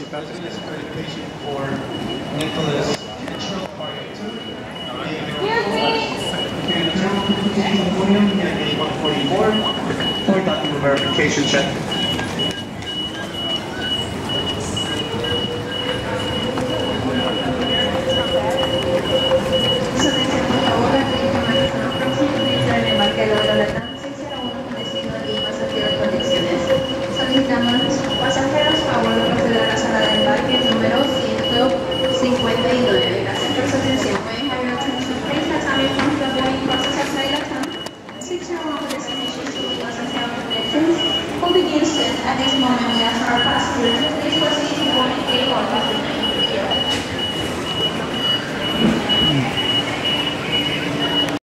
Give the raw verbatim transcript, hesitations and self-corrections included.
specialist accreditation for Nicholas Mitchell, R A two. Podium and A one forty-four for document verification check. Solicitamos pasajeros a bordo proceder a la sala de embarque número ciento cincuenta y nueve. Gracias por su atención. May I have your attention please as I inform the boarding process of flight attendant. Six zero one destination to Los Angeles will begin soon. At this moment we ask our passengers to please proceed to boarding gate one.